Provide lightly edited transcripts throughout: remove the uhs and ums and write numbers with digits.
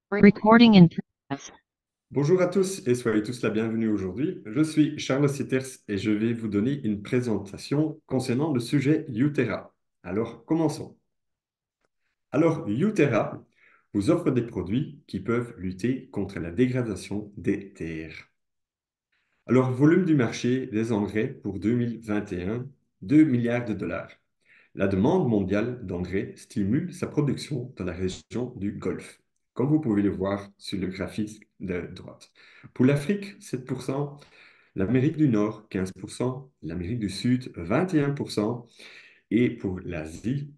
Recording in progress. Bonjour à tous et soyez tous la bienvenue aujourd'hui. Je suis Charles Sitters et je vais vous donner une présentation concernant le sujet Uterra. Alors, commençons. Alors, Uterra vous offre des produits qui peuvent lutter contre la dégradation des terres. Alors, volume du marché des engrais pour 2021, 2 milliards de dollars. La demande mondiale d'engrais stimule sa production dans la région du Golfe, comme vous pouvez le voir sur le graphique de droite. Pour l'Afrique, 7%, l'Amérique du Nord, 15%, l'Amérique du Sud, 21%, et pour l'Asie,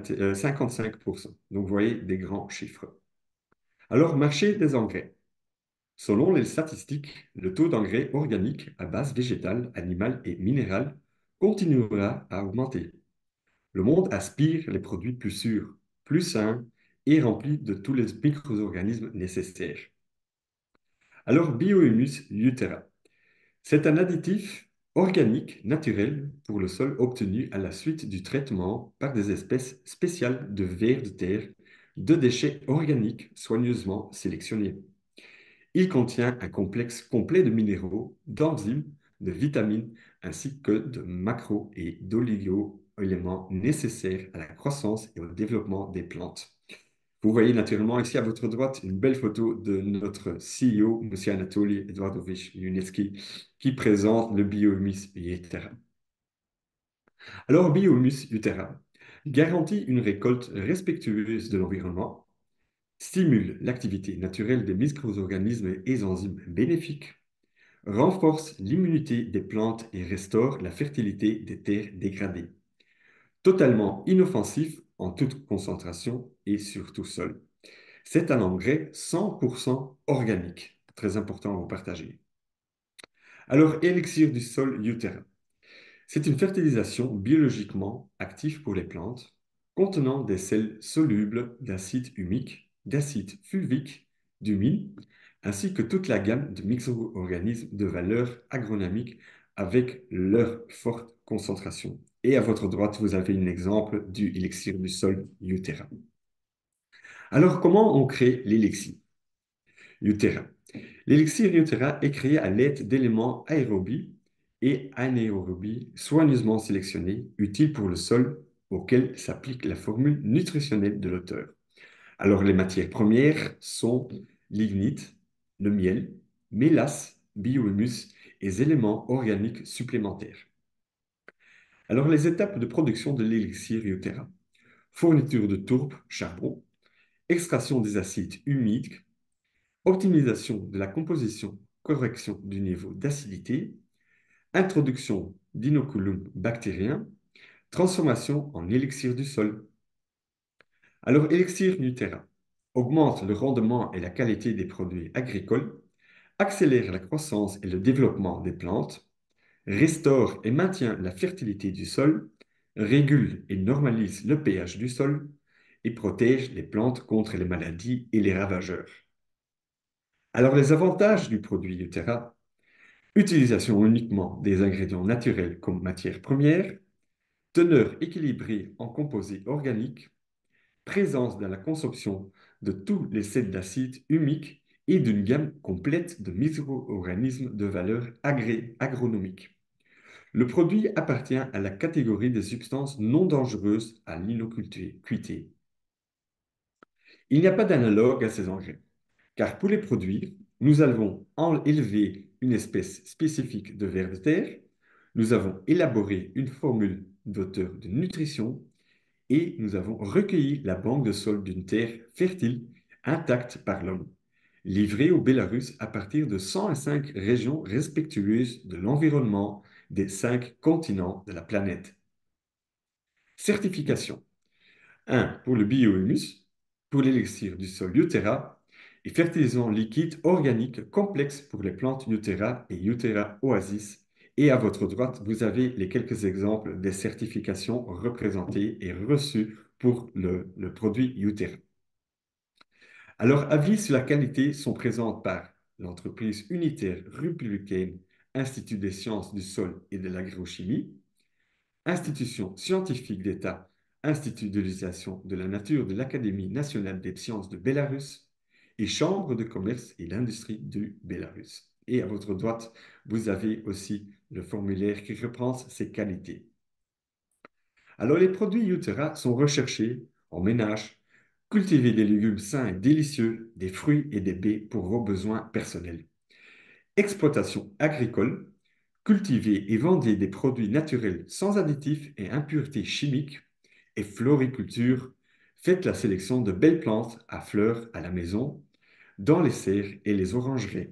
55%. Donc, vous voyez des grands chiffres. Alors, marché des engrais. Selon les statistiques, le taux d'engrais organique à base végétale, animale et minérale continuera à augmenter. Le monde aspire les produits plus sûrs, plus sains et remplis de tous les micro-organismes nécessaires. Alors, Biohumus Luthera, c'est un additif organique naturel pour le sol obtenu à la suite du traitement par des espèces spéciales de vers de terre de déchets organiques soigneusement sélectionnés. Il contient un complexe complet de minéraux, d'enzymes, de vitamines, ainsi que de macro- et d'oligo-éléments nécessaires à la croissance et au développement des plantes. Vous voyez naturellement ici à votre droite une belle photo de notre CEO, M. Anatoly Eduardovich Luniecki, qui présente le Biohumus Utera. Alors, Biohumus Utera garantit une récolte respectueuse de l'environnement, stimule l'activité naturelle des micro-organismes et enzymes bénéfiques, renforce l'immunité des plantes et restaure la fertilité des terres dégradées. Totalement inoffensif en toute concentration et sur tout sol. C'est un engrais 100% organique. Très important à vous partager. Alors, élixir du sol Utera. C'est une fertilisation biologiquement active pour les plantes, contenant des sels solubles d'acide humique, d'acide fulvique, d'humine, ainsi que toute la gamme de micro-organismes de valeur agronomique avec leur forte concentration. Et à votre droite, vous avez un exemple du élixir du sol Utera. Alors, comment on crée l'élixir Utera? L'élixir Utera est créé à l'aide d'éléments aérobies et anaérobies soigneusement sélectionnés, utiles pour le sol, auquel s'applique la formule nutritionnelle de l'auteur. Alors, les matières premières sont lignite, le miel, mélasse, biohumus et les éléments organiques supplémentaires. Alors, les étapes de production de l'élixir Utera. Fourniture de tourbe, charbon, extraction des acides humides, optimisation de la composition, correction du niveau d'acidité, introduction d'inoculum bactérien, transformation en élixir du sol. Alors, élixir Nuterra augmente le rendement et la qualité des produits agricoles, accélère la croissance et le développement des plantes, restaure et maintient la fertilité du sol, régule et normalise le pH du sol et protège les plantes contre les maladies et les ravageurs. Alors, les avantages du produit Nuterra: utilisation uniquement des ingrédients naturels comme matière première, teneur équilibrée en composés organiques, présence dans la consommation de tous les sels d'acide humique et d'une gamme complète de micro-organismes de valeur agronomique. Le produit appartient à la catégorie des substances non dangereuses à l'inocuité. Il n'y a pas d'analogue à ces engrais, car pour les produire, nous avons élevé une espèce spécifique de vers de terre, nous avons élaboré une formule d'auteur de nutrition et nous avons recueilli la banque de sol d'une terre fertile intacte par l'homme, livrée au Bélarus à partir de 105 régions respectueuses de l'environnement des 5 continents de la planète. Certification: 1 pour le biohumus, pour l'élixir du sol Utera et fertilisant liquide organique complexe pour les plantes Utera et Utera Oasis. Et à votre droite, vous avez les quelques exemples des certifications représentées et reçues pour le produit Utera. Alors, avis sur la qualité sont présents par l'entreprise unitaire républicaine Institut des sciences du sol et de l'agrochimie, institution scientifique d'État, Institut de l'utilisation de la nature de l'Académie nationale des sciences de Bélarus et Chambre de commerce et d'industrie du Bélarus. Et à votre droite, vous avez aussi le formulaire qui reprend ces qualités. Alors, les produits Utera sont recherchés en ménage, cultiver des légumes sains et délicieux, des fruits et des baies pour vos besoins personnels. Exploitation agricole, cultiver et vendre des produits naturels sans additifs et impuretés chimiques. Et floriculture, faites la sélection de belles plantes à fleurs à la maison, dans les serres et les orangeries.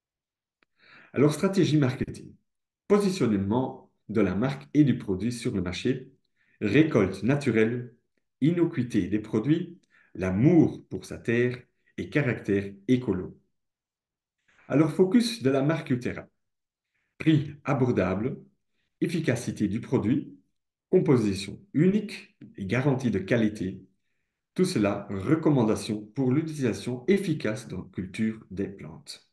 Alors, stratégie marketing. Positionnement de la marque et du produit sur le marché, récolte naturelle, innocuité des produits, l'amour pour sa terre et caractère écolo. Alors, focus de la marque Utera. Prix abordable, efficacité du produit, composition unique et garantie de qualité. Tout cela, recommandation pour l'utilisation efficace dans la culture des plantes.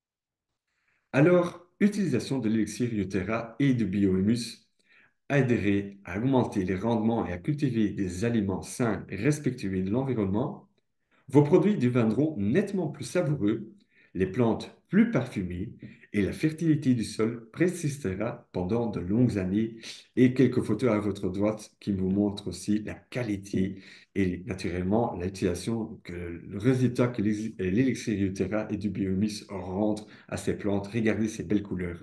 Alors, utilisation de l'élixir Utera et du biohumus aiderait à augmenter les rendements et à cultiver des aliments sains et respectueux de l'environnement. Vos produits deviendront nettement plus savoureux, les plantes plus parfumées et la fertilité du sol persistera pendant de longues années. Et quelques photos à votre droite qui vous montrent aussi la qualité et naturellement l'utilisation, le résultat que l'élixir Utera et du biohumus rendent à ces plantes. Regardez ces belles couleurs.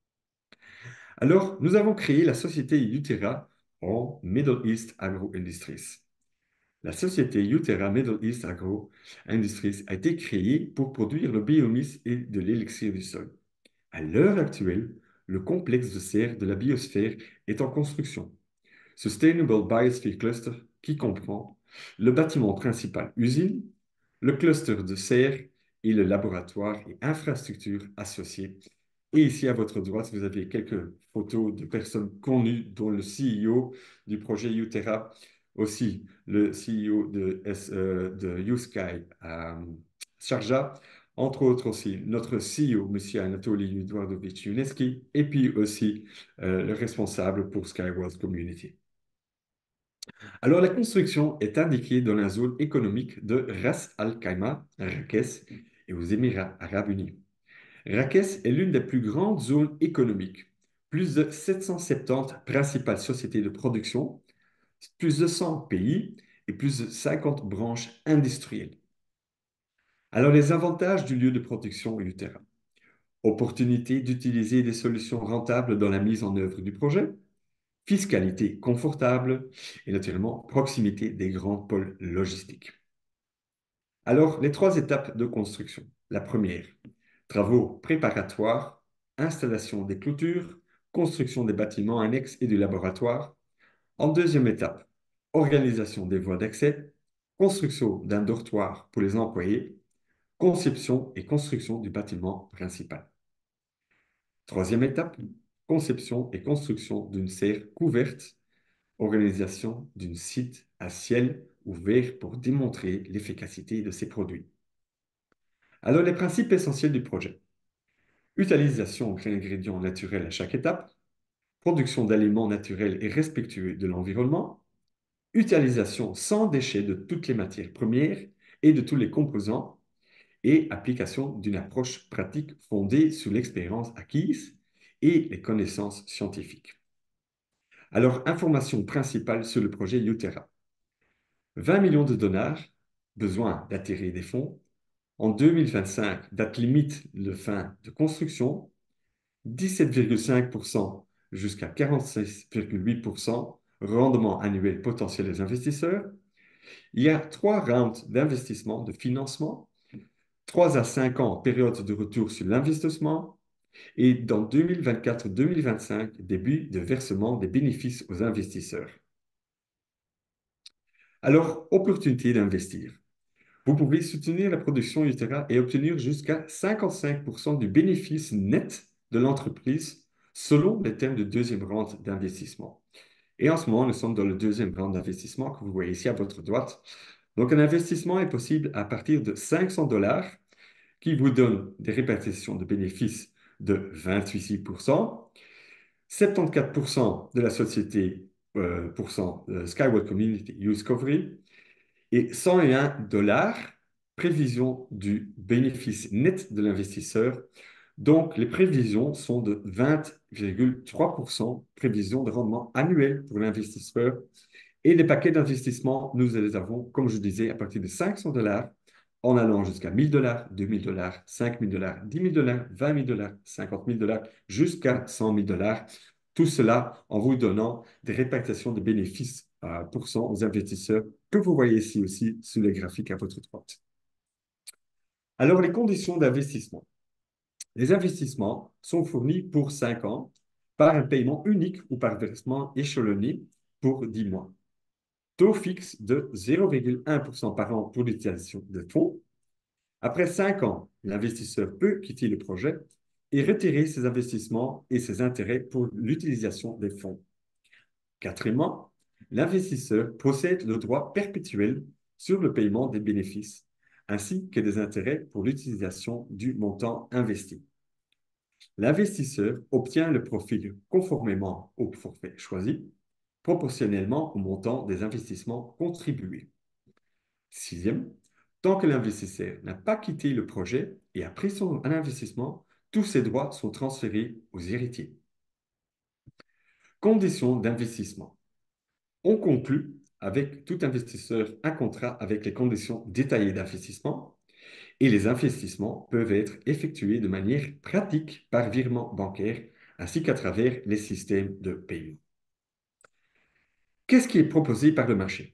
Alors, nous avons créé la société Utera en Middle East Agro Industries. La société Utera Middle East Agro Industries a été créée pour produire le biohumus et de l'élixir du sol. À l'heure actuelle, le complexe de serre de la biosphère est en construction. Sustainable Biosphere Cluster, qui comprend le bâtiment principal usine, le cluster de serre et le laboratoire et infrastructures associées. Et ici, à votre droite, vous avez quelques photos de personnes connues, dont le CEO du projet Utera, aussi le CEO de YouSky à Sharjah, entre autres aussi notre CEO, M. Anatoly Eduardovich Yuneski, et puis aussi le responsable pour Skyworld Community. Alors, la construction est indiquée dans la zone économique de Ras Al Khaimah, Marrakech, et aux Émirats arabes unis. Marrakech est l'une des plus grandes zones économiques. Plus de 770 principales sociétés de production, plus de 100 pays et plus de 50 branches industrielles. Alors, les avantages du lieu de production Utera. Opportunité d'utiliser des solutions rentables dans la mise en œuvre du projet. Fiscalité confortable et naturellement proximité des grands pôles logistiques. Alors, les trois étapes de construction. La première, travaux préparatoires, installation des clôtures, construction des bâtiments annexes et du laboratoire. En deuxième étape, organisation des voies d'accès, construction d'un dortoir pour les employés, conception et construction du bâtiment principal. Troisième étape, conception et construction d'une serre couverte, organisation d'un site à ciel ouvert pour démontrer l'efficacité de ces produits. Alors, les principes essentiels du projet. Utilisation d'ingrédients naturels à chaque étape, production d'aliments naturels et respectueux de l'environnement, utilisation sans déchets de toutes les matières premières et de tous les composants, et application d'une approche pratique fondée sur l'expérience acquise et les connaissances scientifiques. Alors, information principale sur le projet Utera. 20 millions de dollars, besoin d'attirer des fonds. En 2025, date limite de fin de construction. 17,5% jusqu'à 46,8% rendement annuel potentiel des investisseurs. Il y a 3 rounds d'investissement, de financement, 3 à 5 ans période de retour sur l'investissement et dans 2024-2025, début de versement des bénéfices aux investisseurs. Alors, opportunité d'investir. Vous pouvez soutenir la production Utera et obtenir jusqu'à 55% du bénéfice net de l'entreprise selon les termes de deuxième round d'investissement. Et en ce moment, nous sommes dans le deuxième round d'investissement que vous voyez ici à votre droite. Donc, un investissement est possible à partir de 500 dollars qui vous donne des répartitions de bénéfices de 28%, 74% de la société Skyward Community Use Covery et 101 dollars prévision du bénéfice net de l'investisseur. Donc, les prévisions sont de 20,3% prévision de rendement annuel pour l'investisseur. Et les paquets d'investissement, nous les avons, comme je disais, à partir de 500 dollars, en allant jusqu'à 1000 dollars, 2000 dollars, 5000 dollars, 10 000 dollars, 20 000 dollars, 50 000 dollars, jusqu'à 100 000 dollars. Tout cela en vous donnant des répartitions de bénéfices à pourcent aux investisseurs que vous voyez ici aussi sur les graphiques à votre droite. Alors, les conditions d'investissement. Les investissements sont fournis pour 5 ans par un paiement unique ou par versement échelonné pour 10 mois. Taux fixe de 0,1% par an pour l'utilisation des fonds. Après 5 ans, l'investisseur peut quitter le projet et retirer ses investissements et ses intérêts pour l'utilisation des fonds. Quatrièmement, l'investisseur possède le droit perpétuel sur le paiement des bénéfices ainsi que des intérêts pour l'utilisation du montant investi. L'investisseur obtient le profit conformément au forfait choisi, proportionnellement au montant des investissements contribués. Sixième, tant que l'investisseur n'a pas quitté le projet et a pris son investissement, tous ses droits sont transférés aux héritiers. Conditions d'investissement. On conclut avec tout investisseur un contrat avec les conditions détaillées d'investissement et les investissements peuvent être effectués de manière pratique par virement bancaire ainsi qu'à travers les systèmes de paiement. Qu'est-ce qui est proposé par le marché?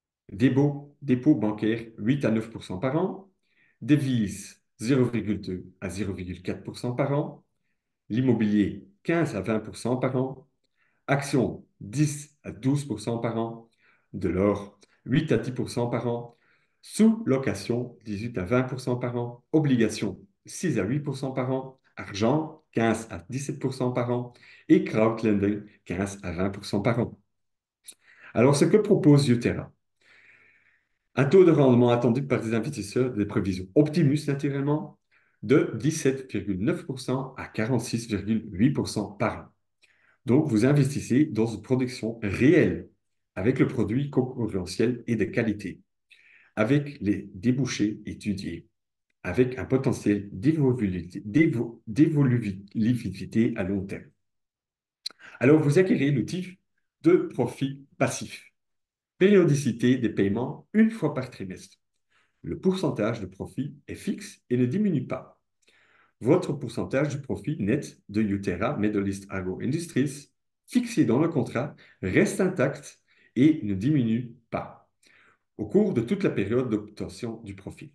Dépôt bancaire 8 à 9% par an, devises 0,2 à 0,4% par an, l'immobilier 15 à 20% par an, actions 10 à 12% par an, de l'or 8 à 10% par an, sous-location 18 à 20% par an, obligations 6 à 8% par an, argent 15 à 17% par an et crowdlending 15 à 20% par an. Alors, ce que propose Utera? Un taux de rendement attendu par des investisseurs, des prévisions Optimus naturellement, de 17,9% à 46,8% par an. Donc, vous investissez dans une production réelle avec le produit concurrentiel et de qualité, avec les débouchés étudiés, avec un potentiel d'évolutivité à long terme. Alors, vous acquérez l'outil de profit passif. Périodicité des paiements une fois par trimestre. Le pourcentage de profit est fixe et ne diminue pas. Votre pourcentage du profit net de Utera Middle East Agro Industries, fixé dans le contrat, reste intact et ne diminue pas au cours de toute la période d'obtention du profit.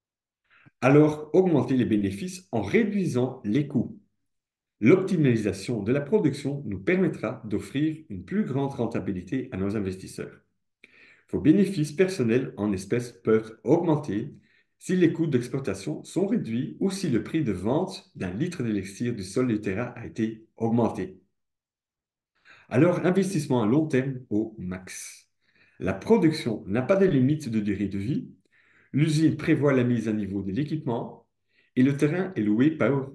Alors, augmentez les bénéfices en réduisant les coûts. L'optimalisation de la production nous permettra d'offrir une plus grande rentabilité à nos investisseurs. Vos bénéfices personnels en espèces peuvent augmenter si les coûts d'exploitation sont réduits ou si le prix de vente d'un litre d'élixir du sol Utera a été augmenté. Alors, investissement à long terme au max. La production n'a pas de limite de durée de vie. L'usine prévoit la mise à niveau de l'équipement et le terrain est loué par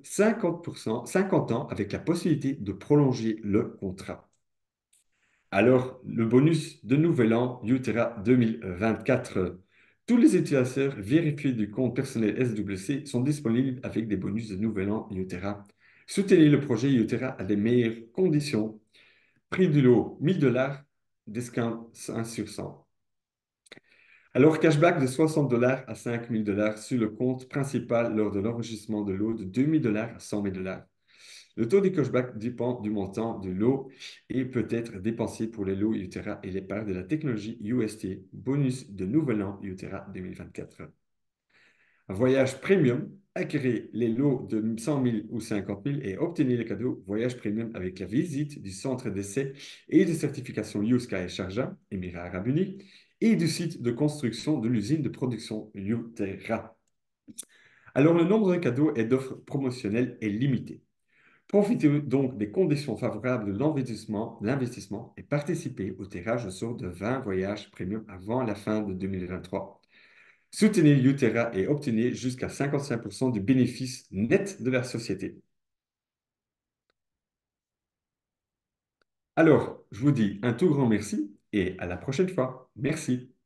50 ans avec la possibilité de prolonger le contrat. Alors, le bonus de Nouvel An Utera 2024. Tous les utilisateurs vérifiés du compte personnel SWC sont disponibles avec des bonus de Nouvel An Utera. Soutenez le projet Utera à des meilleures conditions. Prix du lot 1000 dollars, discount 1 sur 100. Alors, cashback de 60 dollars à 5000 dollars sur le compte principal lors de l'enregistrement de lot de 2000 dollars à 100 000 dollars. Le taux de cashback dépend du montant du lot et peut être dépensé pour les lots Utera et les parts de la technologie UST, bonus de Nouvel An Utera 2024. Un voyage premium, acquérez les lots de 100 000 ou 50 000 et obtenez le cadeau voyage premium avec la visite du centre d'essai et de certification USKY Sharjah, Émirats Arabes Unis, et du site de construction de l'usine de production Utera. Alors, le nombre de cadeaux et d'offres promotionnelles est limité. Profitez donc des conditions favorables de l'investissement et participez au tirage au sort de 20 voyages premium avant la fin de 2023. Soutenez Utera et obtenez jusqu'à 55% du bénéfice net de la société. Alors, je vous dis un tout grand merci et à la prochaine fois. Merci.